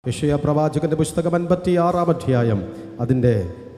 യെശയ്യാ പ്രവാചകന്റെ പുസ്തകം 56-ാം അധ്യായം അതിൻ്റെ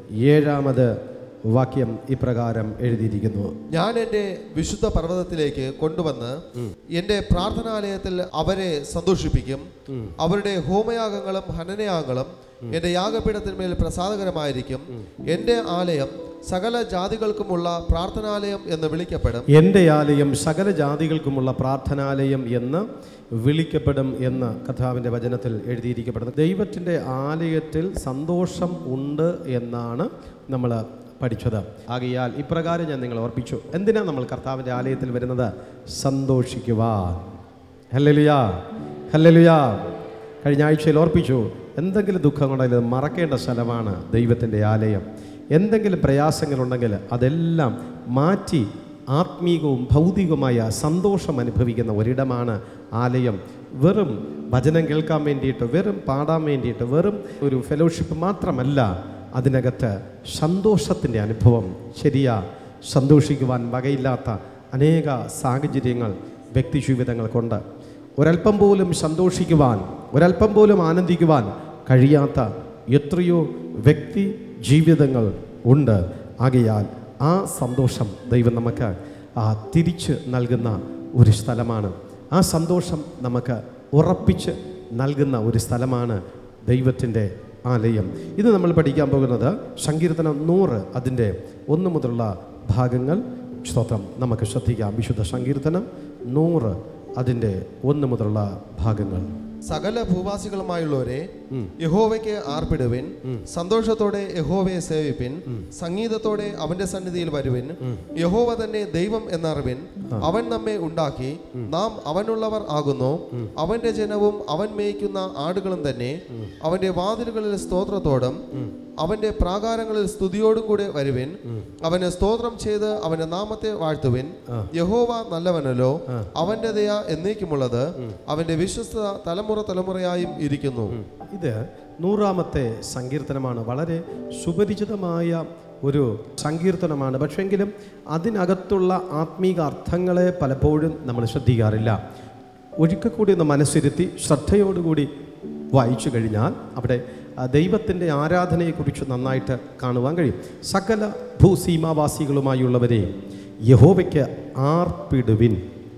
7-ാമത് വാക്യം ഇപ്രകാരം എഴുതിയിരിക്കുന്നു. ഞാൻ എൻ്റെ വിശുദ്ധ പർവ്വതത്തിലേക്ക് കൊണ്ടുവന്ന് എൻ്റെ പ്രാർത്ഥനാലയത്തിൽ അവരെ സന്തോഷിപ്പിക്കും. അവരുടെ ഹോമയാഗങ്ങളും ഹനനയാഗങ്ങളും എൻ്റെ യാഗപീഠത്തിന്മേൽ പ്രസാദകരമായിരിക്കും. എൻ്റെ ആലയം സകല ജാതികൾക്കുമുള്ള പ്രാർത്ഥനാലയം എന്ന് വിളിക്കപ്പെടും. എൻ്റെ ആലയം സകല ജാതികൾക്കുമുള്ള പ്രാർത്ഥനാലയം എന്ന് വിളിക്കപ്പെടും എന്ന് കർത്താവിൻ്റെ വചനത്തിൽ എഴുതിയിരിക്കപ്പെടുന്നത്. ദൈവത്തിൻ്റെ ആലയത്തിൽ സന്തോഷം ഉണ്ട് എന്നാണ് നമ്മൾ പഠിച്ചത്. ആകയാൽ ഇപ്രകാരം ഞാൻ നിങ്ങളെ ഓർപ്പിച്ചു. എന്തിനാണ് നമ്മൾ കർത്താവിൻ്റെ ആലയത്തിൽ വരുന്നത്? സന്തോഷിക്കുവാൻ. Hallelujah, hallelujah. കഴിഞ്ഞ ആഴ്ചയിൽ ഓർപ്പിച്ചു, എന്തെങ്കിലും ദുഃഖങ്ങളുണ്ടെങ്കിൽ മറക്കേണ്ട സ്ഥലമാണ് ദൈവത്തിൻ്റെ ആലയം. എന്തെങ്കിലും പ്രയാസങ്ങളുണ്ടെങ്കിൽ അതെല്ലാം മാറ്റി ആത്മീകവും ഭൗതികവുമായ സന്തോഷം അനുഭവിക്കുന്ന ഒരിടമാണ് ആലയം. വെറും വചനം കേൾക്കാൻ വേണ്ടിയിട്ട്, വെറും പാടാൻ വേണ്ടിയിട്ട്, വെറും ഒരു ഫെലോഷിപ്പ് മാത്രമല്ല, അതിനകത്ത് സന്തോഷത്തിൻ്റെ അനുഭവം. ശരിയാ, സന്തോഷിക്കുവാൻ വകയില്ലാത്ത അനേക സാഹചര്യങ്ങൾ വ്യക്തി ജീവിതങ്ങൾക്കുണ്ട്. ഒരല്പം പോലും സന്തോഷിക്കുവാൻ, ഒരല്പം പോലും ആനന്ദിക്കുവാൻ കഴിയാത്ത എത്രയോ വ്യക്തി ജീവിതങ്ങൾ ഉണ്ട്. ആകയാൽ ആ സന്തോഷം ദൈവം നമുക്ക് തിരിച്ച് നൽകുന്ന ഒരു സ്ഥലമാണ്. ആ സന്തോഷം നമുക്ക് ഉറപ്പിച്ച് നൽകുന്ന ഒരു സ്ഥലമാണ് ദൈവത്തിൻ്റെ ആലയം. ഇത് നമ്മൾ പഠിക്കാൻ പോകുന്നത് സങ്കീർത്തനം 100 അതിൻ്റെ 1 മുതലുള്ള ഭാഗങ്ങൾ. സ്തോത്രം, നമുക്ക് ശ്രദ്ധിക്കാം. വിശുദ്ധ സങ്കീർത്തനം 100 അതിൻ്റെ 1 മുതലുള്ള ഭാഗങ്ങൾ. സകല ഭൂവാസികളുമായുള്ളവരെ യഹോവയ്ക്ക് ആർപ്പിടുവിൻ, സന്തോഷത്തോടെ യഹോവയെ സേവിപ്പിൻ, സംഗീതത്തോടെ അവന്റെ സന്നിധിയിൽ വരുവിൻ. യഹോവ തന്നെ ദൈവം എന്നറിവിൻ. അവൻ നമ്മെ ഉണ്ടാക്കി, നാം അവനുള്ളവർ ആകുന്നു. അവന്റെ ജനവും അവൻ മേയ്ക്കുന്ന ആടുകളും തന്നെ. അവന്റെ വാതിലുകളിൽ സ്തോത്രത്തോടും അവന്റെ പ്രാകാരങ്ങളിൽ സ്തുതിയോടും കൂടെ വരുവിൻ. അവനെ സ്തോത്രം ചെയ്ത് അവന്റെ നാമത്തെ വാഴ്ത്തുവിൻ. യഹോവ നല്ലവനല്ലോ, അവന്റെ ദയ എന്നേക്കുമുള്ളത്, അവന്റെ വിശ്വസ്തത തലമുറയായും ഇരിക്കുന്നു. ഇത് 100-ാമത്തെ സങ്കീർത്തനമാണ്. വളരെ സുപരിചിതമായ ഒരു സങ്കീർത്തനമാണ്. പക്ഷെങ്കിലും അതിനകത്തുള്ള ആത്മീക അർത്ഥങ്ങളെ പലപ്പോഴും നമ്മൾ ശ്രദ്ധിക്കാറില്ല. ഒരിക്കൽ കൂടി ഒന്ന് മനസ്സിരുത്തി ശ്രദ്ധയോടുകൂടി വായിച്ചു കഴിഞ്ഞാൽ അവിടെ ദൈവത്തിൻ്റെ ആരാധനയെക്കുറിച്ച് നന്നായിട്ട് കാണുവാൻ കഴിയും. സകല ഭൂസീമാവാസികളുമായുള്ളവരെ യഹോവയ്ക്ക് ആർപ്പിടുവിൻ.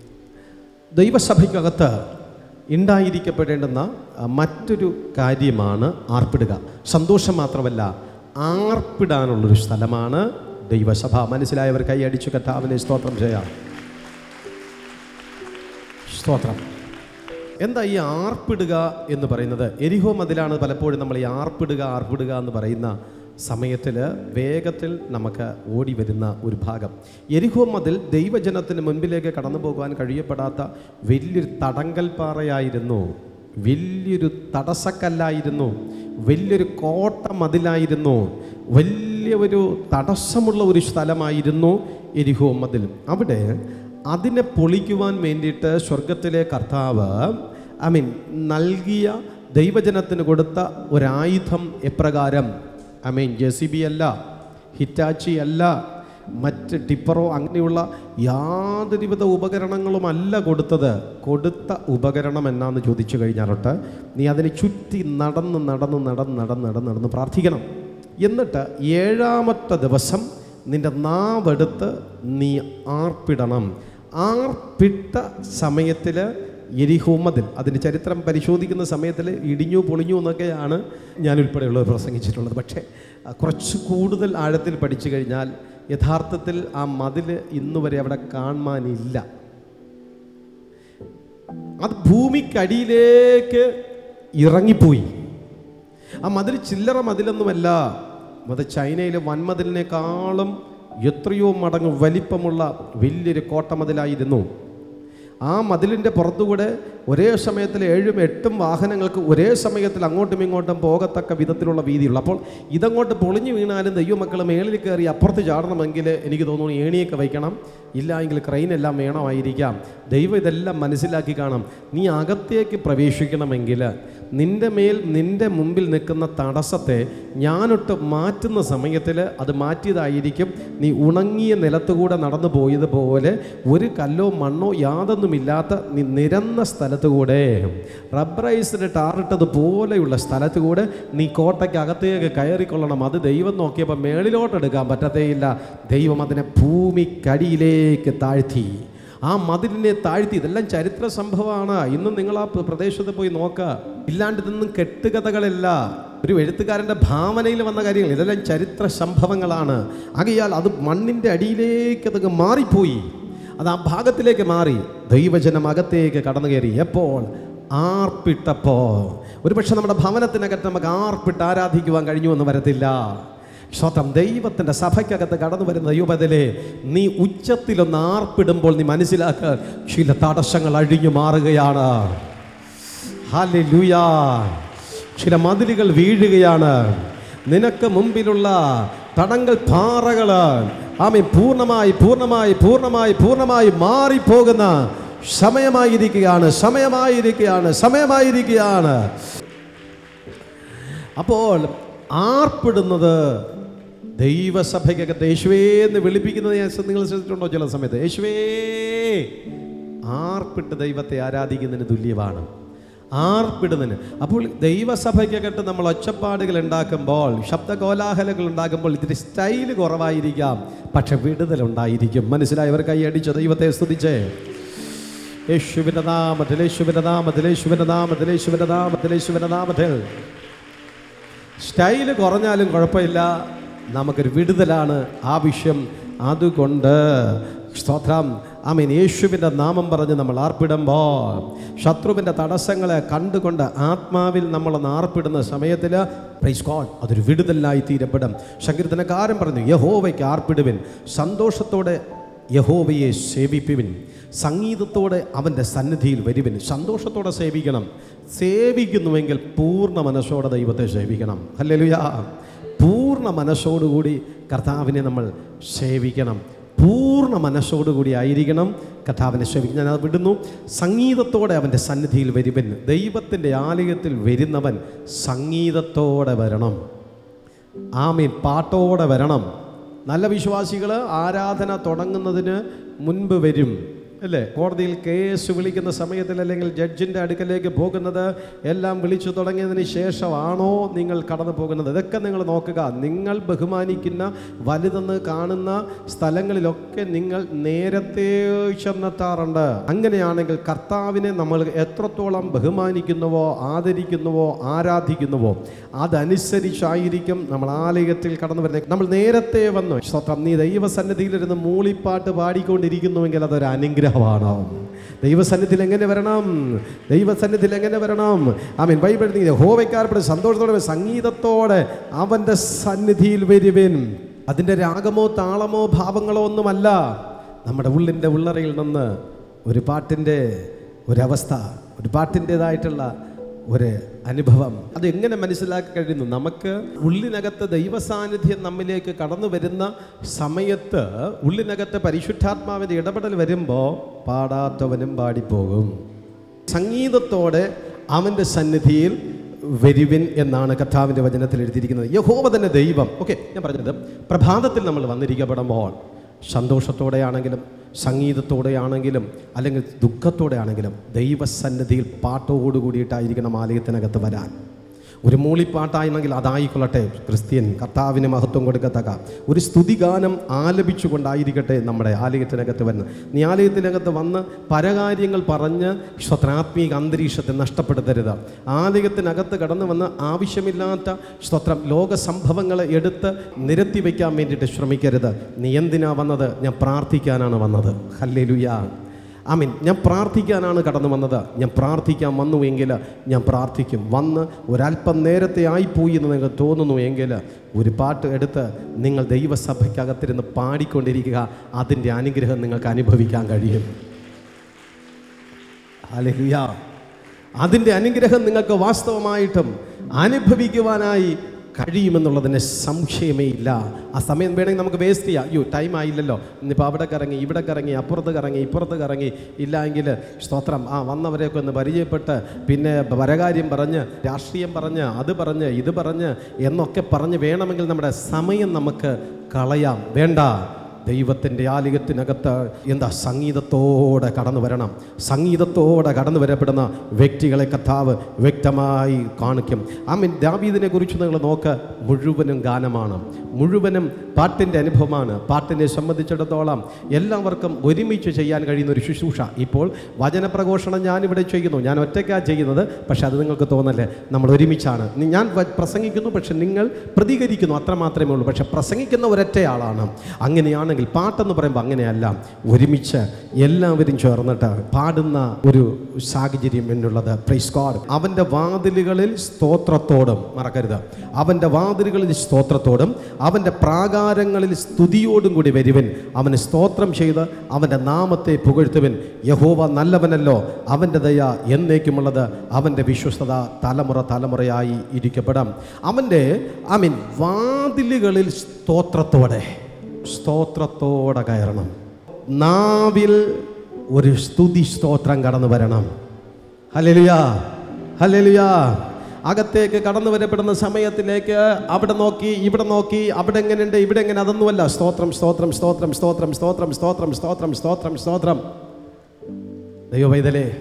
ദൈവസഭയ്ക്കകത്ത് ഉണ്ടായിരിക്കപ്പെടേണ്ടുന്ന മറ്റൊരു കാര്യമാണ് ആർപ്പിടുക. സന്തോഷം മാത്രമല്ല, ആർപ്പിടാനുള്ളൊരു സ്ഥലമാണ് ദൈവസഭ. മനസ്സിലായവർ കൈയടിച്ചു കർത്താവിനെ സ്തോത്രം ചെയ്യാം. സ്തോത്രം. എന്താ ഈ ആർപ്പിടുക എന്ന് പറയുന്നത്? എരിഹോ മതിലാണ് പലപ്പോഴും നമ്മൾ ഈ ആർപ്പിടുക എന്ന് പറയുന്ന സമയത്തിൽ വേഗത്തിൽ നമുക്ക് ഓടി വരുന്ന ഒരു ഭാഗം. എരിഹോ മതിൽ ദൈവജനത്തിന് മുൻപിലേക്ക് കടന്നു പോകുവാൻ കഴിയപ്പെടാത്ത വലിയൊരു തടങ്കൽ പാറയായിരുന്നു, വലിയൊരു തടസ്സക്കല്ലായിരുന്നു, വലിയൊരു കോട്ട മതിലായിരുന്നു, വലിയ ഒരു തടസ്സമുള്ള ഒരു സ്ഥലമായിരുന്നു എരിഹോ മതിൽ. അവിടെ അതിനെ പൊളിക്കുവാൻ വേണ്ടിയിട്ട് സ്വർഗത്തിലെ കർത്താവ് നൽകിയ ദൈവജനത്തിന് കൊടുത്ത ഒരായുധം എപ്രകാരം? JCB അല്ല, ഹിറ്റാച്ചി അല്ല, മറ്റ് ടിപ്പറോ അങ്ങനെയുള്ള യാതൊരുവിധ ഉപകരണങ്ങളുമല്ല കൊടുത്തത്. കൊടുത്ത ഉപകരണം എന്നാന്ന് ചോദിച്ചു കഴിഞ്ഞാലോട്ട് നീ അതിനെ ചുറ്റി നടന്ന് പ്രാർത്ഥിക്കണം. എന്നിട്ട് 7-ാമത്തെ ദിവസം നിൻ്റെ നാവെടുത്ത് നീ ആർപ്പിടണം. ആർപ്പിട്ട സമയത്തിൽ എരിഹോ മതിൽ, അതിൻ്റെ ചരിത്രം പരിശോധിക്കുന്ന സമയത്തിൽ ഇടിഞ്ഞു പൊളിഞ്ഞു എന്നൊക്കെയാണ് ഞാൻ ഉൾപ്പെടെയുള്ളത് പ്രസംഗിച്ചിട്ടുള്ളത്. പക്ഷേ കുറച്ച് കൂടുതൽ ആഴത്തിൽ പഠിച്ചു കഴിഞ്ഞാൽ യഥാർത്ഥത്തിൽ ആ മതിൽ ഇന്നുവരെ അവിടെ കാണാനില്ല. അത് ഭൂമിക്കടിയിലേക്ക് ഇറങ്ങിപ്പോയി. ആ മതിൽ ചില്ലറ മതിലൊന്നുമല്ല, അത് ചൈനയിലെ വൻമതിലിനേക്കാളും എത്രയോ മടങ്ങ് വലിപ്പമുള്ള വലിയൊരു കോട്ടമതിലായിരുന്നു. ആ മതിലിൻ്റെ പുറത്തുകൂടെ ഒരേ സമയത്തിൽ 7-8 വാഹനങ്ങൾക്ക് ഒരേ സമയത്തിൽ അങ്ങോട്ടും ഇങ്ങോട്ടും പോകത്തക്ക വിധത്തിലുള്ള വീതിയുള്ള. അപ്പോൾ ഇതങ്ങോട്ട് പൊളിഞ്ഞു വീണാലും ദൈവമക്കൾ മേളിൽ കയറി അപ്പുറത്ത് ചാടണമെങ്കിൽ എനിക്ക് തോന്നുന്നു ഏണിയൊക്കെ വയ്ക്കണം, ഇല്ല എങ്കിൽ ക്രെയിനെല്ലാം വേണമായിരിക്കാം. ദൈവം ഇതെല്ലാം മനസ്സിലാക്കി കാണാം. നീ അകത്തേക്ക് പ്രവേശിക്കണമെങ്കിൽ നിൻ്റെ മുമ്പിൽ നിൽക്കുന്ന തടസ്സത്തെ ഞാനൊട്ട് മാറ്റുന്ന സമയത്തിൽ അത് മാറ്റിയതായിരിക്കും. നീ ഉണങ്ങിയ നിലത്തുകൂടെ നടന്നു പോയതുപോലെ ഒരു കല്ലോ മണ്ണോ യാതൊന്നുമില്ലാത്ത നീ നിരന്ന സ്ഥലം സ്ഥലത്ത് കൂടെ, റബ്ബറൈസിന് ടാറിട്ടതുപോലെയുള്ള സ്ഥലത്ത് കൂടെ നീ കോട്ടയ്ക്ക് അകത്തേക്ക് കയറിക്കൊള്ളണം. അത് ദൈവം നോക്കിയപ്പോൾ മേളിലോട്ട് എടുക്കാൻ പറ്റത്തേയില്ല. ദൈവം അതിനെ ഭൂമിക്കടിയിലേക്ക് താഴ്ത്തി, ആ മതിലിനെ താഴ്ത്തി. ഇതെല്ലാം ചരിത്ര സംഭവമാണ്. ഇന്നും നിങ്ങൾ ആ പ്രദേശത്ത് പോയി നോക്കുക. ഇല്ലാണ്ട് ഇതൊന്നും കെട്ടുകഥകളല്ല, ഒരു എഴുത്തുകാരൻ്റെ ഭാവനയിൽ വന്ന കാര്യങ്ങൾ. ഇതെല്ലാം ചരിത്ര സംഭവങ്ങളാണ്. ആകയാൽ അത് മണ്ണിൻ്റെ അടിയിലേക്ക് അതങ്ങ് മാറിപ്പോയി. അത് ആ ഭാഗത്തിലേക്ക് മാറി. ദൈവജനം അകത്തേക്ക് കടന്നു കയറി. എപ്പോൾ? ആർപ്പിട്ടപ്പോൾ. ഒരുപക്ഷെ നമ്മുടെ ഭവനത്തിനകത്ത് നമുക്ക് ആർപ്പിട്ട് ആരാധിക്കുവാൻ കഴിഞ്ഞു എന്ന് വരത്തില്ല. സ്വന്തം ദൈവത്തിൻ്റെ സഭയ്ക്കകത്ത് കടന്നു വരുന്ന യുവതിലെ, നീ ഉച്ചത്തിലൊന്ന് ആർപ്പിടുമ്പോൾ നീ മനസ്സിലാക്കുക, ചില തടസ്സങ്ങൾ അഴിഞ്ഞു മാറുകയാണ്. ഹല്ലേലൂയ. ചില മതിലുകൾ വീഴുകയാണ്. നിനക്ക് മുമ്പിലുള്ള തടങ്ങൾ, പാറകൾ ആമേൻ പൂർണ്ണമായി പൂർണ്ണമായി പൂർണ്ണമായി പൂർണ്ണമായി മാറിപ്പോകുന്ന സമയമായിരിക്കുകയാണ്, സമയമായിരിക്കുകയാണ്, സമയമായിരിക്കുകയാണ്. അപ്പോൾ ആർപ്പിടുന്നത് ദൈവസഭയ്ക്കകത്ത് യേശുവേ എന്ന് വിളിപ്പിക്കുന്നത് നിങ്ങൾ ശ്രദ്ധിച്ചിട്ടുണ്ടോ? ചില സമയത്ത് യേശുവേ ആർപ്പിട്ട് ദൈവത്തെ ആരാധിക്കുന്നതിന് തുല്യമാണ്. ആർപ്പിടുന്നതിന്. അപ്പോൾ ദൈവസഭയ്ക്കകത്ത് നമ്മൾ ഒച്ചപ്പാടുകൾ ഉണ്ടാക്കുമ്പോൾ, ശബ്ദകോലാഹലങ്ങൾ ഉണ്ടാക്കുമ്പോൾ ഇതിൻ്റെ സ്റ്റൈല് കുറവായിരിക്കാം, പക്ഷെ വിടുതലുണ്ടായിരിക്കും. മനസ്സിലായവർ കൈയടിച്ച് ദൈവത്തെ സ്തുതിച്ചേ. യേശുവിൻ്റെ നാമത്തിൽ, യേശുവിൻ്റെ നാമത്തിൽ, യേശുവിൻ്റെ നാമത്തിൽ, യേശുവിൻ്റെ നാമത്തിൽ, യേശുവിൻ്റെ നാമത്തിൽ. സ്റ്റൈല് കുറഞ്ഞാലും കുഴപ്പമില്ല, നമുക്കൊരു വിടുതലാണ് ആവശ്യം. അതുകൊണ്ട് സ്തോത്രം. ആമേൻ. യേശുവിൻ്റെ നാമം പറഞ്ഞ് നമ്മൾ ആർപ്പിടുമ്പോൾ, ശത്രുവിൻ്റെ തടസ്സങ്ങളെ കണ്ടുകൊണ്ട് ആത്മാവിൽ നമ്മളൊന്ന് ആർപ്പിടുന്ന സമയത്തിൽ, പ്രൈസ് ഗോഡ്, അതൊരു വിടുതലായി തീരപ്പെടും. സങ്കീർത്തനക്കാരൻ പറഞ്ഞു, യഹോവയ്ക്ക് ആർപ്പിടുവിൻ, സന്തോഷത്തോടെ യഹോവയെ സേവിപ്പിവിൻ, സംഗീതത്തോടെ അവൻ്റെ സന്നിധിയിൽ വരുവിൻ. സന്തോഷത്തോടെ സേവിക്കണം. സേവിക്കുന്നുവെങ്കിൽ പൂർണ്ണ മനസ്സോടെ ദൈവത്തെ സേവിക്കണം. ഹല്ലേലൂയ. പൂർണ്ണ മനസ്സോടുകൂടി കർത്താവിനെ നമ്മൾ സേവിക്കണം. പൂർണ്ണ മനസ്സോടുകൂടി ആയിരിക്കണം കർത്താവിനെ സേവിക്കണം. ഞാൻ അത് വിടുന്നു. സംഗീതത്തോടെ അവൻ്റെ സന്നിധിയിൽ വരുവൻ. ദൈവത്തിൻ്റെ ആലയത്തിൽ വരുന്നവൻ സംഗീതത്തോടെ വരണം. ആമീൻ. പാട്ടോടെ വരണം. നല്ല വിശ്വാസികൾ ആരാധന തുടങ്ങുന്നതിന് മുൻപ് വരും, അല്ലേ? കോടതിയിൽ കേസ് വിളിക്കുന്ന സമയത്തിൽ അല്ലെങ്കിൽ ജഡ്ജിൻ്റെ അടുക്കലേക്ക് പോകുന്നത് എല്ലാം വിളിച്ചു തുടങ്ങിയതിന് ശേഷമാണോ നിങ്ങൾ കടന്നു പോകുന്നത്? ഇതൊക്കെ നിങ്ങൾ നോക്കുക. നിങ്ങൾ ബഹുമാനിക്കുന്ന, വലുതെന്ന് കാണുന്ന സ്ഥലങ്ങളിലൊക്കെ നിങ്ങൾ നേരത്തെ ചെന്നെത്താറുണ്ട്. അങ്ങനെയാണെങ്കിൽ കർത്താവിനെ നമ്മൾ എത്രത്തോളം ബഹുമാനിക്കുന്നുവോ, ആദരിക്കുന്നുവോ, ആരാധിക്കുന്നുവോ അതനുസരിച്ചായിരിക്കും നമ്മൾ ആലയത്തിൽ കടന്നു വരുന്നത്. നമ്മൾ നേരത്തെ വന്നു, സ്വത്രം നീ ദൈവസന്നിധിയിലിരുന്ന് മൂളിപ്പാട്ട് പാടിക്കൊണ്ടിരിക്കുന്നുവെങ്കിൽ അതൊരു അനുഗ്രഹം. ദൈവസന്നിധിയിൽ എങ്ങനെ വരണം? ദൈവസന്നിധിയിൽ എങ്ങനെ വരണം? ആമീൻ. ബൈബിൾ യഹോവയ്ക്കാർപ്പെടും, സന്തോഷത്തോടെ സംഗീതത്തോടെ അവൻ്റെ സന്നിധിയിൽ വരുവിൻ. അതിൻ്റെ രാഗമോ താളമോ ഭാവങ്ങളോ ഒന്നുമല്ല, നമ്മുടെ ഉള്ളിൻ്റെ ഉള്ളറയിൽ നിന്ന് ഒരു പാട്ടിൻ്റെ ഒരവസ്ഥ, ഒരു പാട്ടിൻ്റെതായിട്ടുള്ള ഒരു അനുഭവം. അത് എങ്ങനെ മനസ്സിലാക്കി കഴിയുന്നു? നമുക്ക് ഉള്ളിനകത്ത് ദൈവസാന്നിധ്യം നമ്മിലേക്ക് കടന്നു വരുന്ന സമയത്ത്, ഉള്ളിനകത്ത് പരിശുദ്ധാത്മാവിൻ്റെ ഇടപെടൽ വരുമ്പോൾ പാടാത്തവനും പാടിപ്പോകും. സംഗീതത്തോടെ അവൻ്റെ സന്നിധിയിൽ വരുവിൻ എന്നാണ് കർത്താവിൻ്റെ വചനത്തിൽ എഴുതിയിരിക്കുന്നത്. യഹോവ തന്നെ ദൈവം. ഓക്കെ, ഞാൻ പറഞ്ഞത് പ്രഭാതത്തിൽ നമ്മൾ വന്നിരിക്കപ്പെടുമ്പോൾ സന്തോഷത്തോടെയാണെങ്കിലും സംഗീതത്തോടെയാണെങ്കിലും അല്ലെങ്കിൽ ദുഃഖത്തോടെയാണെങ്കിലും ദൈവസന്നിധിയിൽ പാട്ടോടുകൂടിയിട്ടായിരിക്കണം ആലയത്തിനകത്ത് വരാൻ. ഒരു മൂളിപ്പാട്ടായിരുന്നെങ്കിൽ അതായിക്കൊള്ളട്ടെ. ക്രിസ്ത്യൻ കർത്താവിന് മഹത്വം കൊടുക്കത്തക്ക ഒരു സ്തുതിഗാനം ആലപിച്ചുകൊണ്ടായിരിക്കട്ടെ നമ്മുടെ ആലയത്തിനകത്ത് വരുന്നത്. നീ ആലയത്തിനകത്ത് വന്ന് പരകാര്യങ്ങൾ പറഞ്ഞ് സ്വത്രാത്മീക അന്തരീക്ഷത്തെ നഷ്ടപ്പെടുത്തരുത്. ആലയത്തിനകത്ത് കടന്നു വന്ന് ആവശ്യമില്ലാത്ത സ്വത്രം ലോക സംഭവങ്ങളെ എടുത്ത് നിരത്തി വയ്ക്കാൻ വേണ്ടിയിട്ട് ശ്രമിക്കരുത്. നീ എന്തിനാ വന്നത്? ഞാൻ പ്രാർത്ഥിക്കാനാണ് വന്നത്. ഹല്ലേലൂയ. ആമീൻ. ഞാൻ പ്രാർത്ഥിക്കാനാണ് കടന്നു വന്നത്. ഞാൻ പ്രാർത്ഥിക്കാൻ വന്നു എങ്കിൽ ഞാൻ പ്രാർത്ഥിക്കും. വന്ന് ഒരല്പം നേരത്തെ ആയിപ്പോയി എന്ന് നിങ്ങൾക്ക് തോന്നുന്നു എങ്കിൽ ഒരു പാട്ട് എടുത്ത് നിങ്ങൾ ദൈവസഭയ്ക്കകത്തിരുന്ന് പാടിക്കൊണ്ടിരിക്കുക. അതിൻ്റെ അനുഗ്രഹം നിങ്ങൾക്ക് അനുഭവിക്കാൻ കഴിയും. ഹല്ലേലൂയ. അതിൻ്റെ അനുഗ്രഹം നിങ്ങൾക്ക് വാസ്തവമായിട്ടും അനുഭവിക്കുവാനായി കഴിയുമെന്നുള്ളതിന് സംശയമേ ഇല്ല. ആ സമയം വേണമെങ്കിൽ നമുക്ക് വേസ്റ്റ് ചെയ്യാം. അയ്യോ, ടൈം ആയില്ലല്ലോ, ഇന്നിപ്പോൾ അവിടെ കറങ്ങി, ഇവിടെ കറങ്ങി, അപ്പുറത്ത് കറങ്ങി, ഇപ്പുറത്ത് കറങ്ങി, ഇല്ല എങ്കിൽ സ്തോത്രം വന്നവരെയൊക്കെ ഒന്ന് പരിചയപ്പെട്ട് പിന്നെ പരകാര്യം പറഞ്ഞ്, രാഷ്ട്രീയം പറഞ്ഞ്, അത് പറഞ്ഞ്, ഇത് പറഞ്ഞ് എന്നൊക്കെ പറഞ്ഞ് വേണമെങ്കിൽ നമ്മുടെ സമയം നമുക്ക് കളയാം. വേണ്ട. ദൈവത്തിൻ്റെ ആലയത്തിനകത്ത് എന്താ സംഗീതത്തോടെ കടന്നു വരണം. സംഗീതത്തോടെ കടന്നു വരപ്പെടുന്ന വ്യക്തികളെ കർത്താവ് വ്യക്തമായി കാണിക്കും. ആമേൻ. ദാവീദിനെ കുറിച്ച് നിങ്ങൾ നോക്ക്, മുഴുവനും ഗാനമാണ്, മുഴുവനും പാട്ടിൻ്റെ അനുഭവമാണ്. പാട്ടിനെ സംബന്ധിച്ചിടത്തോളം എല്ലാവർക്കും ഒരുമിച്ച് ചെയ്യാൻ കഴിയുന്ന ഒരു ശുശ്രൂഷ. ഇപ്പോൾ വചനപ്രഘോഷണം ഞാനിവിടെ ചെയ്യുന്നു, ഞാൻ ഒറ്റയ്ക്കാണ് ചെയ്യുന്നത്. പക്ഷെ അത് നിങ്ങൾക്ക് തോന്നല്ലേ, നമ്മൾ ഒരുമിച്ചാണ്. ഞാൻ പ്രസംഗിക്കുന്നു, പക്ഷെ നിങ്ങൾ പ്രതികരിക്കുന്നു, അത്ര മാത്രമേ ഉള്ളൂ. പക്ഷെ പ്രസംഗിക്കുന്ന ഒരൊറ്റയാളാണ്. അങ്ങനെയാണെങ്കിൽ പാട്ടെന്ന് പറയുമ്പോൾ അങ്ങനെയല്ല, ഒരുമിച്ച് എല്ലാവരും ചേർന്നിട്ട് പാടുന്ന ഒരു സാഹചര്യം എന്നുള്ളത്. Praise God. അവൻ്റെ വാതിലുകളിൽ സ്തോത്രത്തോടും, മറക്കരുത്, അവൻ്റെ വാതിലുകളിൽ സ്തോത്രത്തോടും അവൻ്റെ പ്രാകാരങ്ങളിൽ സ്തുതിയോടും കൂടി വരുവിൻ. അവന് സ്തോത്രം ചെയ്ത് അവൻ്റെ നാമത്തെ പുകഴ്ത്തുവിൻ. യഹോവ നല്ലവനല്ലോ, അവൻ്റെ ദയ എന്നേക്കുമുള്ളത്, അവൻ്റെ വിശ്വസ്തത തലമുറ തലമുറയായി ഇരിക്കപ്പെടാം. അവൻ്റെ വാതിലുകളിൽ സ്തോത്രത്തോടെ കയറണം. നാവിൽ ഒരു സ്തുതി സ്തോത്രം കടന്നു വരണം. ഹല്ലേലൂയ, ഹല്ലേലൂയ. അകത്തേക്ക് കടന്നു വരപ്പെടുന്ന സമയത്തിലേക്ക് അവിടെ നോക്കി ഇവിടെ നോക്കി, അവിടെ എങ്ങനെയുണ്ട് ഇവിടെ എങ്ങനെ, അതൊന്നുമല്ല. സ്തോത്രം സ്തോത്രം സ്തോത്രം സ്തോത്രം സ്തോത്രം സ്തോത്രം സ്തോത്രം സ്തോത്രം സ്തോത്രം. ദൈവവൈതലേ,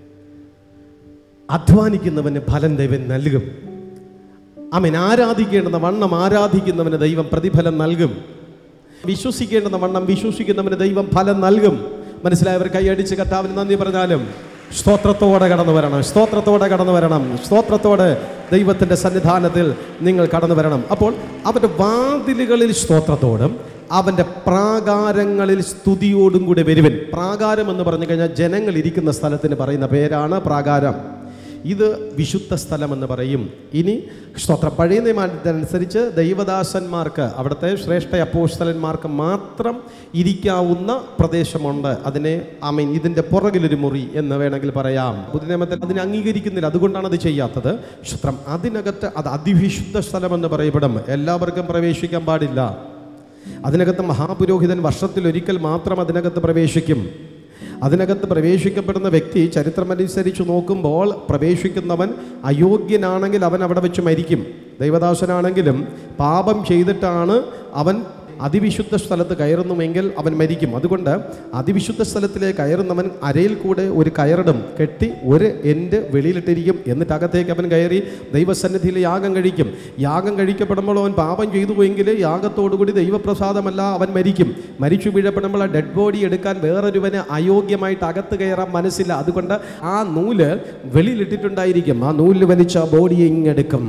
അധ്വാനിക്കുന്നവന് ഫലം ദൈവം നൽകും. ആമേൻ. ആരാധിക്കേണ്ടുന്ന വണ്ണം ആരാധിക്കുന്നവന് ദൈവം പ്രതിഫലം നൽകും. വിശ്വസിക്കേണ്ടുന്ന വണ്ണം വിശ്വസിക്കുന്നവന് ദൈവം ഫലം നൽകും. മനസ്സിലായവർ കൈയടിച്ച് കർത്താവിന് നന്ദി പറഞ്ഞാലും സ്തോത്രത്തോടെ കടന്നു വരണം, സ്തോത്രത്തോടെ കടന്നു വരണം, സ്തോത്രത്തോടെ ദൈവത്തിൻ്റെ സന്നിധാനത്തിൽ നിങ്ങൾ കടന്നു വരണം. അപ്പോൾ അവൻ്റെ വാതിലുകളിൽ സ്തോത്രത്തോടും അവൻ്റെ പ്രാകാരങ്ങളിൽ സ്തുതിയോടും കൂടെ വരുവിൻ. പ്രാകാരം എന്ന് പറഞ്ഞു കഴിഞ്ഞാൽ ജനങ്ങൾ ഇരിക്കുന്ന സ്ഥലത്തിന് പറയുന്ന പേരാണ് പ്രാകാരം. ഇത് വിശുദ്ധ സ്ഥലമെന്ന് പറയും. ഇനി സ്തോത്രം, പഴയ നിയമത്തിനനുസരിച്ച് ദൈവദാസന്മാർക്ക്, അവിടുത്തെ ശ്രേഷ്ഠ അപ്പോസ്തലന്മാർക്ക് മാത്രം ഇരിക്കാവുന്ന പ്രദേശമുണ്ട്. അതിനെ ഇതിൻ്റെ പുറകിലൊരു മുറി എന്ന് വേണമെങ്കിൽ പറയാം. പുതിയ നിയമത്തിൽ അതിനെ അംഗീകരിക്കുന്നില്ല, അതുകൊണ്ടാണ് അത് ചെയ്യാത്തത്. സ്തോത്രം, അതിനകത്ത് അത് അതിവിശുദ്ധ സ്ഥലമെന്ന് പറയപ്പെടും. എല്ലാവർക്കും പ്രവേശിക്കാൻ പാടില്ല. അതിനകത്ത് മഹാപുരോഹിതൻ വർഷത്തിലൊരിക്കൽ മാത്രം അതിനകത്ത് പ്രവേശിക്കും. അതിനകത്ത് പ്രവേശിക്കപ്പെടുന്ന വ്യക്തി ചരിത്രമനുസരിച്ച് നോക്കുമ്പോൾ പ്രവേശിക്കുന്നവൻ അയോഗ്യനാണെങ്കിൽ അവൻ അവിടെ വെച്ച് മരിക്കും. ദൈവദാസനാണെങ്കിലും പാപം ചെയ്തിട്ടാണ് അവൻ അതിവിശുദ്ധ സ്ഥലത്ത് കയറുന്നുവെങ്കിൽ അവൻ മരിക്കും. അതുകൊണ്ട് അതിവിശുദ്ധ സ്ഥലത്തിലേക്ക് കയറുന്നവൻ അരയിൽ കൂടെ ഒരു കയറിടും, കെട്ടി ഒരു എൻഡ് വെളിയിലിട്ടിരിക്കും. എന്നിട്ട് അകത്തേക്ക് അവൻ കയറി ദൈവസന്നിധിയിൽ യാഗം കഴിക്കും. യാഗം കഴിക്കപ്പെടുമ്പോൾ അവൻ പാപം ചെയ്തുവെങ്കിൽ യാഗത്തോടുകൂടി ദൈവപ്രസാദമല്ല, അവൻ മരിക്കും. മരിച്ചു വീഴപ്പെടുമ്പോൾ ആ ഡെഡ് ബോഡി എടുക്കാൻ വേറൊരുവന് അയോഗ്യമായിട്ട് അകത്ത് കയറാൻ മനസ്സില്ല. അതുകൊണ്ട് ആ നൂല് വെളിയിലിട്ടിട്ടുണ്ടായിരിക്കും. ആ നൂല് വലിച്ച ബോഡിയെ ഇങ്ങെടുക്കും.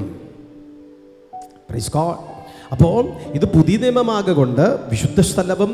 Praise God. അപ്പോൾ ഇത് പുതിയ നിയമമാകൊണ്ട് വിശുദ്ധ സ്ഥലവും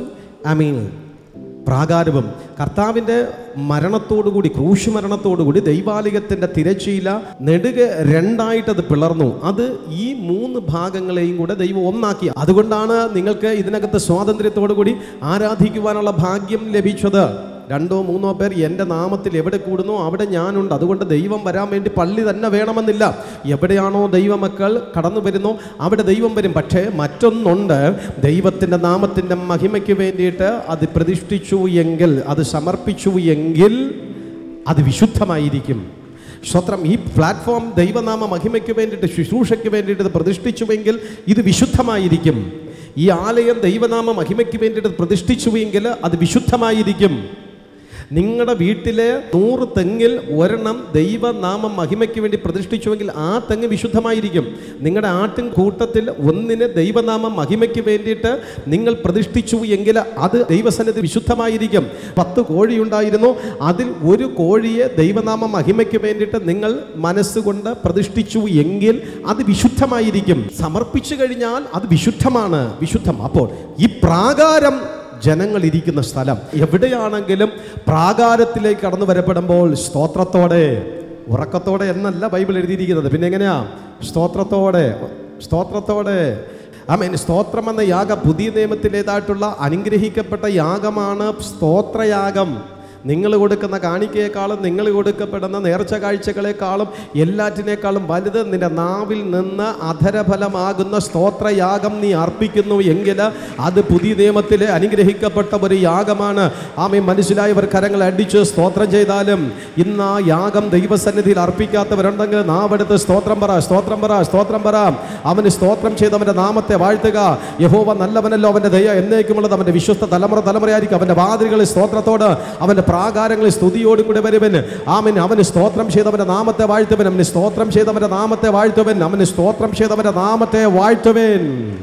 പ്രാകാരവും കർത്താവിൻ്റെ മരണത്തോടുകൂടി, ക്രൂശ് മരണത്തോടുകൂടി ദൈവാലയത്തിൻ്റെ തിരശ്ശീല നെടുകെ രണ്ടായിട്ടത് പിളർന്നു. അത് ഈ 3 ഭാഗങ്ങളെയും കൂടെ ദൈവം ഒന്നാക്കി. അതുകൊണ്ടാണ് നിങ്ങൾക്ക് ഇതിനകത്ത് സ്വാതന്ത്ര്യത്തോടുകൂടി ആരാധിക്കുവാനുള്ള ഭാഗ്യം ലഭിച്ചത്. 2-3 പേർ എൻ്റെ നാമത്തിൽ എവിടെ കൂടുന്നോ അവിടെ ഞാനുണ്ട്. അതുകൊണ്ട് ദൈവം വരാൻ വേണ്ടി പള്ളി തന്നെ വേണമെന്നില്ല. എവിടെയാണോ ദൈവമക്കൾ കടന്നു വരുന്നോ അവിടെ ദൈവം വരും. പക്ഷേ മറ്റൊന്നുണ്ട്, ദൈവത്തിൻ്റെ നാമത്തിൻ്റെ മഹിമയ്ക്ക് വേണ്ടിയിട്ട് അത് പ്രതിഷ്ഠിച്ചു എങ്കിൽ, അത് സമർപ്പിച്ചു എങ്കിൽ അത് വിശുദ്ധമായിരിക്കും. സ്തോത്രം. ഈ പ്ലാറ്റ്ഫോം ദൈവനാമ മഹിമയ്ക്ക് വേണ്ടിയിട്ട്, ശുശ്രൂഷയ്ക്ക് വേണ്ടിയിട്ട് ഇത് പ്രതിഷ്ഠിച്ചുവെങ്കിൽ ഇത് വിശുദ്ധമായിരിക്കും. ഈ ആലയം ദൈവനാമ മഹിമയ്ക്ക് വേണ്ടിയിട്ട് പ്രതിഷ്ഠിച്ചുവെങ്കിൽ അത് വിശുദ്ധമായിരിക്കും. നിങ്ങളുടെ വീട്ടിലെ 100 തെങ്ങിൽ 1 ദൈവനാമം മഹിമയ്ക്ക് വേണ്ടി പ്രതിഷ്ഠിച്ചുവെങ്കിൽ ആ തെങ്ങ് വിശുദ്ധമായിരിക്കും. നിങ്ങളുടെ ആട്ടിൻ കൂട്ടത്തിൽ 1 ദൈവനാമം മഹിമയ്ക്ക് വേണ്ടിയിട്ട് നിങ്ങൾ പ്രതിഷ്ഠിച്ചു എങ്കിൽ അത് ദൈവസന്നിധി വിശുദ്ധമായിരിക്കും. 10 കോഴിയുണ്ടായിരുന്നു, അതിൽ 1 കോഴിയെ ദൈവനാമം മഹിമയ്ക്ക് വേണ്ടിയിട്ട് നിങ്ങൾ മനസ്സുകൊണ്ട് പ്രതിഷ്ഠിച്ചു എങ്കിൽ അത് വിശുദ്ധമായിരിക്കും. സമർപ്പിച്ചു കഴിഞ്ഞാൽ അത് വിശുദ്ധമാണ്, വിശുദ്ധം. അപ്പോൾ ഈ പ്രാകാരം ജനങ്ങൾ ഇരിക്കുന്ന സ്ഥലം എവിടെയാണെങ്കിലും പ്രാകാരത്തിലേക്ക് കടന്നു വരപ്പെടുമ്പോൾ സ്തോത്രത്തോടെ, ഉറക്കത്തോടെ എന്നല്ല ബൈബിൾ എഴുതിയിരിക്കുന്നത്, പിന്നെ എങ്ങനെയാ? സ്തോത്രത്തോടെ, സ്തോത്രത്തോടെ. സ്തോത്രം എന്ന യാഗം പുതിയ നിയമത്തിലേതായിട്ടുള്ള അനുഗ്രഹിക്കപ്പെട്ട യാഗമാണ് സ്തോത്രയാഗം. നിങ്ങൾ കൊടുക്കുന്ന കാണിക്കയെക്കാളും, നിങ്ങൾ കൊടുക്കപ്പെടുന്ന നേർച്ച കാഴ്ചകളെക്കാളും, എല്ലാറ്റിനേക്കാളും വലുത് നിന്റെ നാവിൽ നിന്ന് അധരഫലമാകുന്ന സ്തോത്രയാഗം നീ അർപ്പിക്കുന്നു എങ്കിൽ അത് പുതിയ നിയമത്തിലെ അനുഗ്രഹിക്കപ്പെട്ട ഒരു യാഗമാണ്. ആമേൻ. മനസ്സിലായവർ കരങ്ങൾ അടിച്ച് സ്തോത്രം ചെയ്താലും. ഇന്ന് ആ യാഗം ദൈവസന്നിധിയിൽ അർപ്പിക്കാത്തവരുണ്ടെങ്കിൽ നാവെടുത്ത് സ്തോത്രം പറ, സ്തോത്രം പറ, സ്തോത്രം പറ. അവന് സ്തോത്രം ചെയ്ത് അവൻ്റെ നാമത്തെ വാഴ്ത്തുക. യഹോവ നല്ലവനല്ലോ, അവൻ്റെ ദയ എന്നേക്കുമുള്ളത്. അവൻ്റെ വിശ്വസ്ത തലമുറയായിരിക്കും. അവൻ്റെ വാതിലുകളിൽ സ്തോത്രത്തോട്, അവൻ്റെ പ്രാകാരങ്ങളിൽ സ്തുതിയോടും കൂടെ വരുവൻ. ആമേൻ. അവന് സ്തോത്രം ചെയ്തവൻ്റെ നാമത്തെ വാഴ്ത്തുവൻ. അവന് സ്തോത്രം ചെയ്തവൻ്റെ നാമത്തെ വാഴ്ത്തുവൻ. അവന് സ്തോത്രം ചെയ്തവൻ്റെ നാമത്തെ വാഴ്ത്തുവൻ.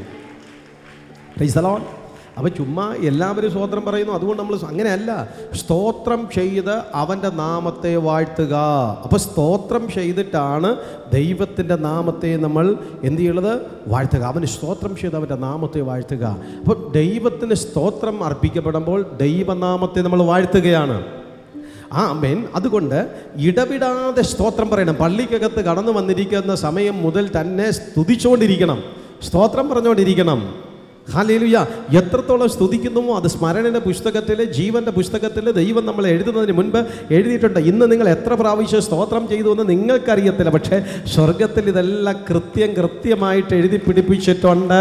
Price the Lord. അപ്പോൾ ചുമ്മാ എല്ലാവരും സ്തോത്രം പറയുന്നു, അതുകൊണ്ട് നമ്മൾ അങ്ങനെയല്ല. സ്തോത്രം ചെയ്ത് അവൻ്റെ നാമത്തെ വാഴ്ത്തുക. അപ്പോൾ സ്തോത്രം ചെയ്തിട്ടാണ് ദൈവത്തിൻ്റെ നാമത്തെ നമ്മൾ എന്ത് ചെയ്യുന്നത്? വാഴ്ത്തുക. അവന് സ്തോത്രം ചെയ്ത് അവൻ്റെ നാമത്തെ വാഴ്ത്തുക. അപ്പോൾ ദൈവത്തിന് സ്തോത്രം അർപ്പിക്കപ്പെടുമ്പോൾ ദൈവനാമത്തെ നമ്മൾ വാഴ്ത്തുകയാണ്. ആമേൻ. അതുകൊണ്ട് ഇടവിടാതെ സ്തോത്രം പറയണം. പള്ളിക്കകത്ത് കടന്നു വന്നിരിക്കുന്ന സമയം മുതൽ തന്നെ സ്തുതിച്ചുകൊണ്ടിരിക്കണം, സ്തോത്രം പറഞ്ഞുകൊണ്ടിരിക്കണം. ഹല്ലേലൂയ. എത്രത്തോളം സ്തുതിക്കുന്നുവോ അത് സ്മരണയുടെ പുസ്തകത്തിൽ, ജീവൻ്റെ പുസ്തകത്തിൽ ദൈവം നമ്മൾ എഴുതുന്നതിന് മുൻപ് എഴുതിയിട്ടുണ്ട്. ഇന്ന് നിങ്ങൾ എത്ര പ്രാവശ്യം സ്തോത്രം ചെയ്തു എന്ന് നിങ്ങൾക്കറിയത്തില്ല, പക്ഷേ സ്വർഗത്തിൽ ഇതെല്ലാം കൃത്യമായിട്ട് എഴുതി പിടിപ്പിച്ചിട്ടുണ്ട്.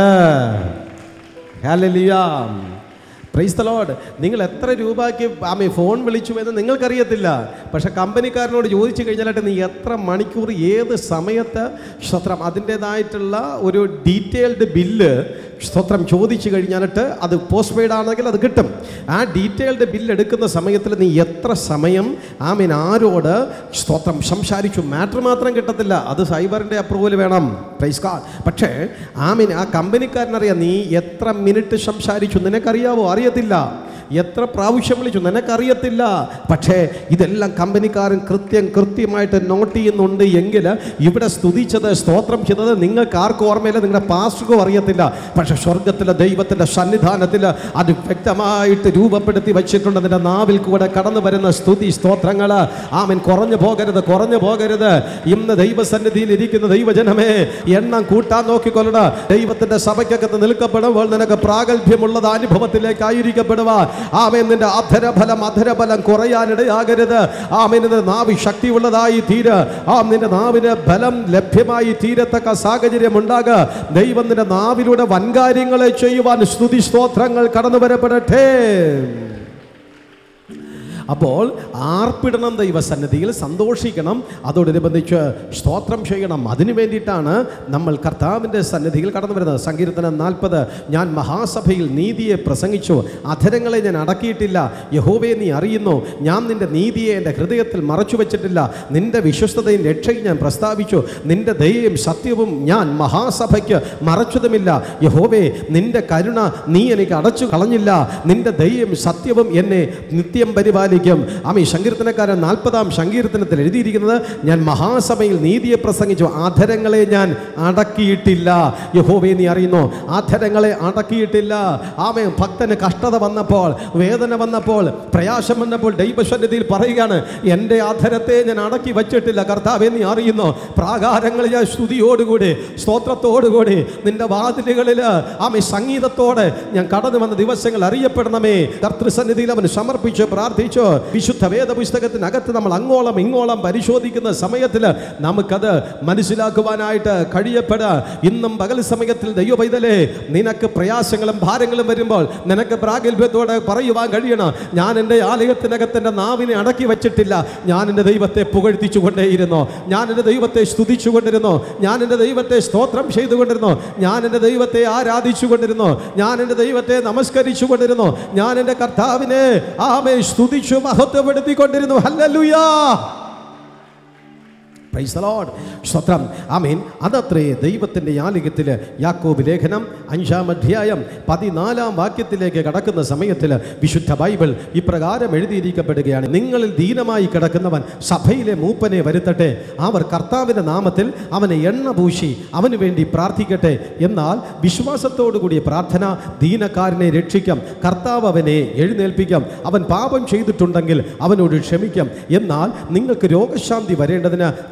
ഹല്ലേലൂയ. Praise the Lord. നിങ്ങൾ എത്ര രൂപയ്ക്ക് ഫോൺ വിളിച്ചു എന്ന് നിങ്ങൾക്കറിയത്തില്ല, പക്ഷെ കമ്പനിക്കാരനോട് ചോദിച്ചു കഴിഞ്ഞാലായിട്ട് നീ എത്ര മണിക്കൂർ ഏത് സമയത്ത് സ്തോത്രം അതിൻ്റേതായിട്ടുള്ള ഒരു ഡീറ്റെയിൽഡ് ബില്ല് സ്തോത്രം ചോദിച്ചു കഴിഞ്ഞാലിട്ട് അത് പോസ്റ്റ് പെയ്ഡ് ആണെങ്കിൽ അത് കിട്ടും. ആ ഡീറ്റെയിൽഡ് ബില്ല് എടുക്കുന്ന സമയത്തിൽ നീ എത്ര സമയം ആരോട് സ്തോത്രം സംസാരിച്ചു, മാറ്റർ മാത്രം കിട്ടത്തില്ല, അത് സൈബറിൻ്റെ അപ്രൂവൽ വേണം. Praise God. പക്ഷേ ആ കമ്പനിക്കാരനറിയാം നീ എത്ര മിനിറ്റ് സംസാരിച്ചു, നിനക്കറിയാവോ? അറിയത്തില്ല. എത്ര പ്രാവശ്യം വിളിച്ചു നിനക്കറിയത്തില്ല. പക്ഷേ ഇതെല്ലാം കമ്പനിക്കാരൻ കൃത്യമായിട്ട് നോട്ട് ചെയ്യുന്നുണ്ട് എങ്കിൽ ഇവിടെ സ്തുതിച്ചത്, സ്തോത്രം ചെയ്തത് നിങ്ങൾക്ക് ആർക്കും ഓർമ്മയില്ല, നിങ്ങളുടെ പാസ്റ്റർക്കും അറിയത്തില്ല. പക്ഷെ സ്വർഗത്തിലെ ദൈവത്തിൻ്റെ സന്നിധാനത്തിൽ അത് വ്യക്തമായിട്ട് രൂപപ്പെടുത്തി വച്ചിട്ടുണ്ട്. നിന്റെ നാവിൽ കൂടെ കടന്നു വരുന്ന സ്തുതി സ്തോത്രങ്ങൾ ആമേൻ കുറഞ്ഞു പോകരുത്. ഇന്ന് ദൈവസന്നിധിയിൽ ഇരിക്കുന്ന ദൈവജനമേ, എണ്ണം കൂട്ടാൻ നോക്കിക്കൊള്ളട. ദൈവത്തിൻ്റെ സഭയ്ക്കകത്ത് നിൽക്കപ്പെടുമ്പോൾ നിനക്ക് പ്രാഗൽഭ്യമുള്ളത് അനുഭവത്തിലേക്കായിരിക്കപ്പെടുവാൻ ആമേൻ. നിന്റെ അധരഫലം കുറയാനിടയാകരുത്. ആമേൻ. നിന്റെ നാവ് ശക്തിയുള്ളതായി തീര്. നിന്റെ നാവിന് ബലം ലഭ്യമായി തീരത്തക്ക സാഹചര്യം ഉണ്ടാകുക. ദൈവം നിന്റെ നാവിലൂടെ വൻകാര്യങ്ങളെ ചെയ്യുവാൻ സ്തുതി സ്തോത്രങ്ങൾ കടന്നു വരപ്പെടട്ടെ. അപ്പോൾ ആർപ്പിടണം, ദൈവസന്നിധിയിൽ സന്തോഷിക്കണം, അതോടനുബന്ധിച്ച് സ്തോത്രം ചെയ്യണം. അതിനു വേണ്ടിയിട്ടാണ് നമ്മൾ കർത്താവിൻ്റെ സന്നിധിയിൽ കടന്നു വരുന്നത്. സങ്കീർത്തനം 40, ഞാൻ മഹാസഭയിൽ നീതിയെ പ്രസംഗിച്ചു, അധരങ്ങളെ ഞാൻ അടക്കിയിട്ടില്ല. യഹോവേ, നീ അറിയുന്നു, ഞാൻ നിൻ്റെ നീതിയെ എൻ്റെ ഹൃദയത്തിൽ മറച്ചു വെച്ചിട്ടില്ല. നിൻ്റെ വിശ്വസ്തതയും രക്ഷയും ഞാൻ പ്രസ്താവിച്ചു. നിൻ്റെ ദയയും സത്യവും ഞാൻ മഹാസഭയ്ക്ക് മറച്ചതുമില്ല. യഹോവേ, നിൻ്റെ കരുണ നീ എനിക്ക് അടച്ചു കളഞ്ഞില്ല. നിൻ്റെ ദയയും സത്യവും എന്നെ നിത്യം പരിപാലിക്കും. ആമേൻ. സങ്കീർത്തനക്കാരൻ 40-ാം സങ്കീർത്തനത്തിൽ എഴുതിയിരിക്കുന്നത്, ഞാൻ മഹാസഭയിൽ നീതിയെ പ്രസംഗിച്ചു, അധരങ്ങളെ ഞാൻ അടക്കിയിട്ടില്ല. യഹോവേ, നീ അറിയുന്നു, അധരങ്ങളെ അടക്കിയിട്ടില്ല. ആമേൻ. ഭക്തന് കഷ്ടത വന്നപ്പോൾ, വേദന വന്നപ്പോൾ, പ്രയാസം വന്നപ്പോൾ ദൈവസന്നിധിയിൽ പറയുകയാണ്, എൻ്റെ അധരത്തെ ഞാൻ അടക്കി വച്ചിട്ടില്ല. കർത്താവേ, നീ അറിയുന്നു, പ്രാകാരങ്ങളിൽ ഞാൻ സ്തുതിയോടുകൂടി സ്തോത്രത്തോടുകൂടി നിന്റെ വാതിലുകളിൽ ആമേൻ സംഗീതത്തോടെ ഞാൻ കടന്നു വന്ന ദിവസങ്ങൾ അറിയപ്പെടണമേ. കർത്തൃസന്നിധിയിൽ അവൻ സമർപ്പിച്ച് പ്രാർത്ഥിച്ചു. വിശുദ്ധ വേദപുസ്തകത്തിനകത്ത് നമ്മൾ അങ്ങോളം ഇങ്ങോളം പരിശോധിക്കുന്ന സമയത്തിൽ നമുക്കത് മനസ്സിലാക്കുവാനായിട്ട് കഴിയപ്പെടുക. ഇന്നും പകൽ സമയത്തിൽ ദൈവ പൈതലേ, നിനക്ക് പ്രയാസങ്ങളും ഭാരങ്ങളും വരുമ്പോൾ നിനക്ക് പ്രാഗൽഭ്യത്തോടെ പറയുവാൻ കഴിയണം, ഞാൻ എൻ്റെ ആലയത്തിനകത്ത് എൻ്റെ നാവിനെ അടക്കി വച്ചിട്ടില്ല. ഞാൻ എൻ്റെ ദൈവത്തെ പുകഴ്ത്തിച്ചുകൊണ്ടേയിരുന്നു, ഞാൻ എൻ്റെ ദൈവത്തെ സ്തുതിച്ചുകൊണ്ടിരുന്നു, ഞാൻ എൻ്റെ ദൈവത്തെ സ്തോത്രം ചെയ്തുകൊണ്ടിരുന്നു, ഞാൻ എൻ്റെ ദൈവത്തെ ആരാധിച്ചുകൊണ്ടിരുന്നു, ഞാൻ എൻ്റെ ദൈവത്തെ നമസ്കരിച്ചുകൊണ്ടിരുന്നു, ഞാൻ എൻ്റെ കർത്താവിനെ ആമേൻ സ്തുതിച്ചു മഹത്വപ്പെടുത്തിക്കൊണ്ടിരുന്നു. ഹല്ലേലൂയ. Praise the Lord. സ്തോത്രം. ആമേൻ. അതത്രേ ദൈവത്തിൻ്റെ ആലയത്തിൽ യാക്കോബ് ലേഖനം 5-ാം അധ്യായം 14-ാം വാക്യത്തിലേക്ക് കടക്കുന്ന സമയത്തിൽ വിശുദ്ധ ബൈബിൾ ഇപ്രകാരം എഴുതിയിരിക്കപ്പെടുകയാണ്, നിങ്ങളിൽ ദീനമായി കിടക്കുന്നവൻ സഭയിലെ മൂപ്പനെ വരുത്തട്ടെ, അവർ കർത്താവിൻ്റെ നാമത്തിൽ അവനെ എണ്ണ പൂശി അവന് വേണ്ടി പ്രാർത്ഥിക്കട്ടെ. എന്നാൽ വിശ്വാസത്തോടു കൂടിയ പ്രാർത്ഥന ദീനക്കാരനെ രക്ഷിക്കാം, കർത്താവ് അവനെ എഴുന്നേൽപ്പിക്കാം. അവൻ പാപം ചെയ്തിട്ടുണ്ടെങ്കിൽ അവനോട് ക്ഷമിക്കാം. എന്നാൽ നിങ്ങൾക്ക് രോഗശാന്തി വരേണ്ടതിന്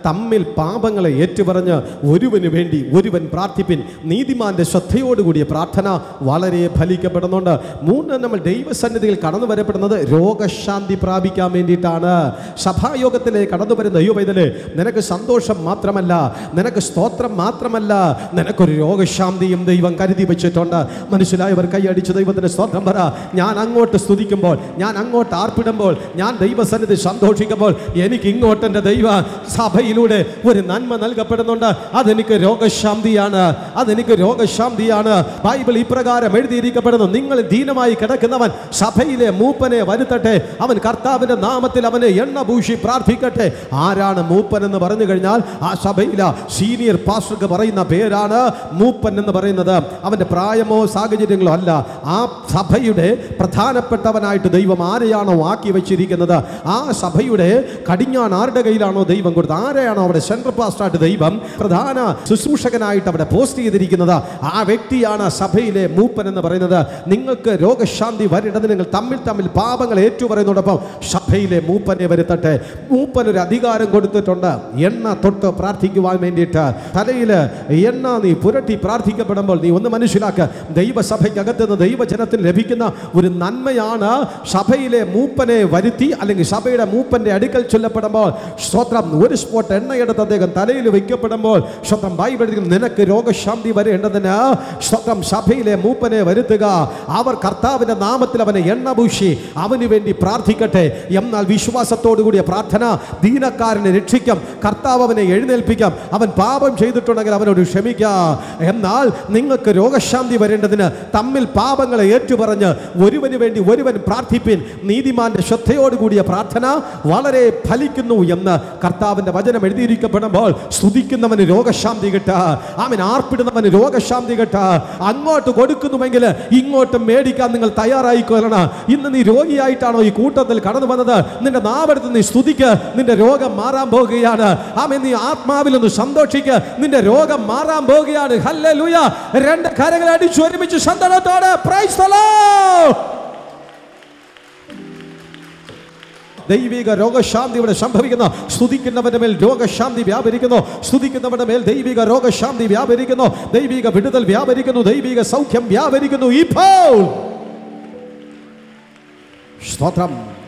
തമ്മിൽ പാപങ്ങളെ ഏറ്റുപറഞ്ഞ് ഒരുവന് വേണ്ടി ഒരുവൻ പ്രാർത്ഥിപ്പിൻ. നീതിമാന്റെ ശ്രദ്ധയോടുകൂടിയ പ്രാർത്ഥന വളരെ ഫലിക്കപ്പെടുന്നുണ്ട്. 3, നമ്മൾ ദൈവസന്നിധിയിൽ കടന്നു വരപ്പെടുന്നത് രോഗശാന്തി പ്രാപിക്കാൻ വേണ്ടിയിട്ടാണ്. സഭായോഗത്തിലേക്ക് കടന്നു വരുന്ന ദൈവവേദനെ നിനക്ക് സന്തോഷം മാത്രമല്ല, നിനക്ക് സ്തോത്രം മാത്രമല്ല, നിനക്കൊരു രോഗശാന്തിയും ദൈവം കരുതി വെച്ചിട്ടുണ്ട്. മനസ്സിലായവർ കൈയടിച്ച് ദൈവത്തിന് സ്തോത്രം പറ. ഞാൻ അങ്ങോട്ട് സ്തുതിക്കുമ്പോൾ, ഞാൻ അങ്ങോട്ട് ആർപ്പിടുമ്പോൾ, ഞാൻ ദൈവസന്നിധി സന്തോഷിക്കുമ്പോൾ എനിക്ക് ഇങ്ങോട്ട് എൻ്റെ ദൈവ സഭയിലൂടെ ഒരു നന്മ നൽകപ്പെടുന്നുണ്ട്. അതെനിക്ക് രോഗശാന്തിയാണ്, അതെനിക്ക് രോഗശാന്തിയാണ്. ബൈബിൾ ഇപ്രകാരം എഴുതിയിരിക്കപ്പെടുന്നു, നിങ്ങൾ ദീനമായി കിടക്കുന്നവൻ സഭയിലെ മൂപ്പനെ വരുത്തട്ടെ, അവൻ കർത്താവിൻ്റെ നാമത്തിൽ അവനെ എണ്ണ പൂശി പ്രാർത്ഥിക്കട്ടെ. ആരാണ് മൂപ്പൻ എന്ന് പറഞ്ഞു കഴിഞ്ഞാൽ ആ സഭയിലെ സീനിയർ പാസ്റ്റർക്ക് പറയുന്ന പേരാണ് മൂപ്പൻ എന്ന് പറയുന്നത്. അവൻ്റെ പ്രായമോ സാഹചര്യങ്ങളോ അല്ല. ആ സഭയുടെ പ്രധാനപ്പെട്ടവനായിട്ട് ദൈവം ആരെയാണോ ആക്കി വെച്ചിരിക്കുന്നത്, ആ സഭയുടെ കടിഞ്ഞാൺ ആരുടെ കയ്യിലാണോ ദൈവം കൊടുത്തത്, ആരെയാണോ അവിടെ സെൻട്രൽ പാസ്റ്ററായിട്ട് ദൈവം പ്രധാന ശുശ്രൂഷകനായിട്ട് അവിടെ പോസ്റ്റ് ചെയ്തിരിക്കുന്നത്, ആ വ്യക്തിയാണ് സഭയിലെ മൂപ്പൻ എന്ന് പറയുന്നത്. നിങ്ങൾക്ക് രോഗശാന്തി വരേണ്ടത് നിങ്ങൾ തമ്മിൽ പാപങ്ങൾ ഏറ്റുപറയുന്നതോടൊപ്പം സഭയിലെ മൂപ്പനെ വരുത്തട്ടെ. മൂപ്പനൊരു അധികാരം കൊടുത്തിട്ടുണ്ട്, എണ്ണ തൊട്ട് പ്രാർത്ഥിക്കുവാൻ വേണ്ടിയിട്ട്. തലയിൽ എണ്ണ നീ പുരട്ടി പ്രാർത്ഥിക്കപ്പെടുമ്പോൾ നീ ഒന്ന് മനസ്സിലാക്കുക, ദൈവസഭയ്ക്കകത്ത് നിന്ന് ദൈവജനത്തിന് ലഭിക്കുന്ന ഒരു നന്മയാണ് സഭയിലെ മൂപ്പനെ വരുത്തി അല്ലെങ്കിൽ സഭയുടെ മൂപ്പന്റെ അടുക്കൽ ചൊല്ലപ്പെടുമ്പോൾ സ്തോത്രം ഒരു സ്പോട്ട് എണ്ണയെടുത്ത് അദ്ദേഹം തലയിൽ വയ്ക്കപ്പെടുമ്പോൾ സ്തോത്രം ബൈബിളിൽ നിനക്ക് രോഗശാന്തി വരേണ്ടതിന് സ്തോത്രം സഭയിലെ മൂപ്പനെ വരുത്തുക. അവർ കർത്താവിന്റെ നാമത്തിൽ അവനെ എണ്ണ പൂശി അവന് വേണ്ടി പ്രാർത്ഥിക്കട്ടെ. എന്നാൽ വിശ്വാസത്തോടു കൂടിയ പ്രാർത്ഥന ദീനക്കാരനെ രക്ഷിക്കാം, കർത്താവ് അവനെ എഴുന്നേൽപ്പിക്കാം. അവൻ പാപം ചെയ്തിട്ടുണ്ടെങ്കിൽ അവനോട് ക്ഷമിക്കാം. എന്നാൽ നിങ്ങൾക്ക് രോഗശാന്തി വരേണ്ടതിന് തമ്മിൽ പാപങ്ങളെ ഏറ്റുപറഞ്ഞ് ഒരുവന് വേണ്ടി ഒരുവൻ പ്രാർത്ഥിപ്പിൻ. നീതിമാന്റെ ശ്രദ്ധയോടുകൂടിയ പ്രാർത്ഥന വളരെ ഫലിക്കുന്നു എന്ന് കർത്താവിന്റെ വചനം എഴുതിയിരിക്കപ്പെടുമ്പോൾ സ്തുതിക്കുന്നവന് രോഗശാന്തി കിട്ടുക, അവൻ ആർപ്പിടുന്നവന് രോഗശാന്തി കിട്ടുക. അങ്ങോട്ട് കൊടുക്കുന്നുവെങ്കിൽ ഇങ്ങോട്ട് മേടിക്കാൻ നിങ്ങൾ തയ്യാറായിക്കൊള്ളണം. ഇന്ന് നീ രോഗിയായിട്ടാണോ ഈ കൂട്ടത്തിൽ കടന്നു വന്നത്, നിന്റെ നാവെടുത്ത് നീ സ്തുതിക്ക്, നിന്റെ രോഗം മാറാൻ പോകുകയാണ്. ആമേൻ. നീ ആത്മാവിൽ ഒന്ന് സന്തോഷിക്ക്, നിന്റെ രോഗം മാറാൻ പോകുകയാണ്. ഹല്ലേലൂയ. 2 കരങ്ങൾ അടിച്ച് ഒരുമിച്ച് സന്തോഷത്തോടെ പ്രൈസ് ദി ലോർഡ്. ദൈവിക രോഗശാന്തി ഇവിടെ സംഭവിക്കുന്നു. സ്തുതിക്കുന്നവന്റെ മേൽ രോഗശാന്തി വ്യാപരിക്കുന്നു, സ്തുതിക്കുന്നവന്റെ മേൽ ദൈവിക രോഗശാന്തി വ്യാപരിക്കുന്നു, ദൈവിക വിടുതൽ വ്യാപരിക്കുന്നു, ദൈവിക സൗഖ്യം വ്യാപരിക്കുന്നു. ഇപ്പോൾ സ്തോത്രം.